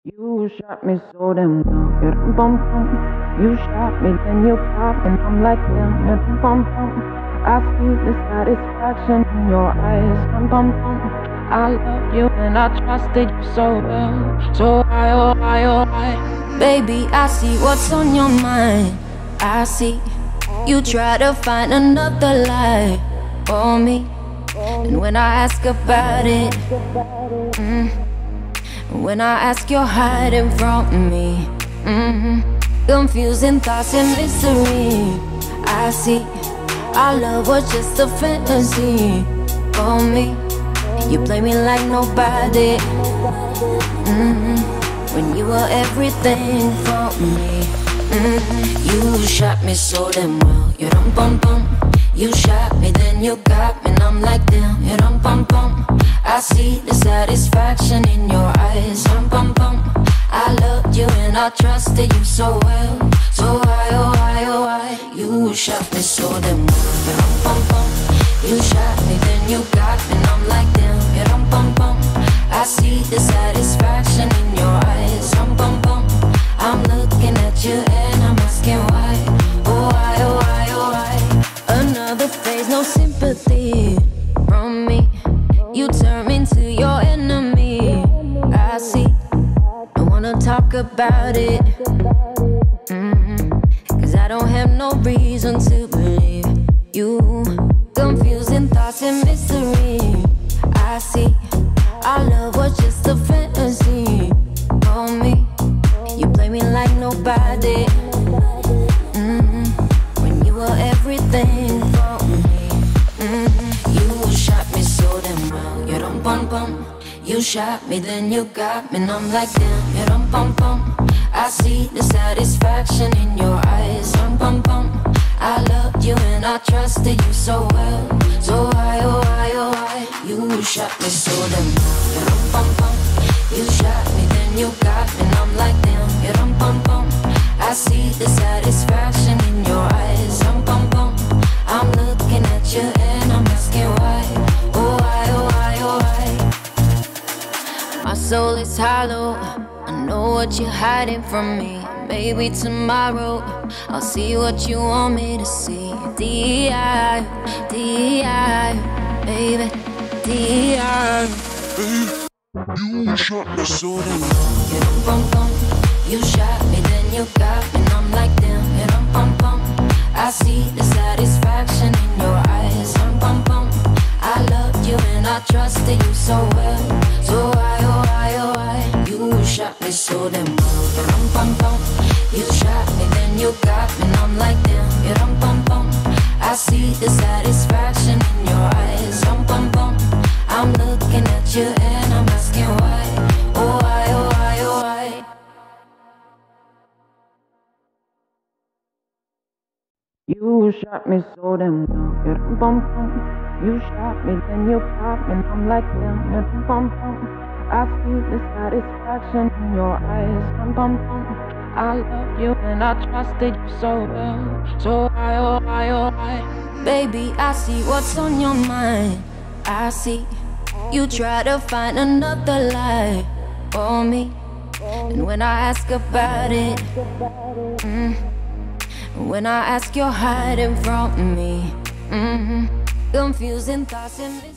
You shot me so damn well, yeah, bum bum. You shot me, then you pop, and I'm like damn, yeah, bum bum. I see the satisfaction in your eyes, bum bum. I love you and I trusted you so well, so I, oh I, oh I. Baby, I see what's on your mind. I see you try to find another lie for me, and when I ask about it, when I ask, you're hiding from me. Confusing thoughts and mystery. I see our love was just a fantasy for me. You play me like nobody, when you were everything for me. You shot me so damn well, you dum bum bum. You shot me, then you got me, and I'm like damn, you dum bum bum. I see the satisfaction in your eyes, dum bum bum. I loved you and I trusted you so well, so why, oh why, oh why? You shot me so damn well, you dum bum bum. You shot me, then you got me, and I'm like damn, you dum bum bum. I see the satisfaction in your eyes, dum bum bum. I'm looking at you and I'm asking why, oh why, oh why, oh why? Another phase, no sympathy from me. You turn me into your enemy. I see, don't wanna talk about it, cause I don't have no reason to believe you. Confusing thoughts and mystery. I see, our love was just a fantasy for me. You play me like nobody, when you were everything for me. You shot me so damn well, you dum bum bum. You shot me, then you got me, and I'm like damn, you dum bum bum. I see the satisfaction in your eyes, dum bum bum. I loved you and I trusted you so well, so why, oh why, oh why? You shot me so damn well, you dum bum bum. You shot me, then you got me, and I'm like damn, you dum bum bum. I see the satisfaction in your eyes, dum bum bum. I'm looking at you and I'm asking why, oh why, oh why, oh why? My soul is hollow, I know what you're hiding from me. Maybe tomorrow I'll see what you want me to see. D.I., D.I., baby, D.I. You shot me so damn well, you dum bum bum. You shot me, then you got me, and I'm like damn, you dum bum bum. I see the satisfaction in your eyes, dum bum bum. I loved you and I trusted you so well, so why, oh why, oh why? You shot me so damn well, you dum bum bum. You shot me, then you got me, and I'm like damn, you dum bum bum. I see the satisfaction in your eyes, dum bum bum. I'm looking at you and I'm asking why, oh why, oh why, oh why? You shot me so damn well, yeah, bum bum. You shot me, then you pop, and I'm like damn, yeah, bum bum. I see the satisfaction in your eyes, bum bum. I love you and I trusted you so well, so I, oh I, oh I. Baby, I see what's on your mind. I see you try to find another lie for me, and when I ask about it, when I ask, you're hiding from me. Confusing thoughts and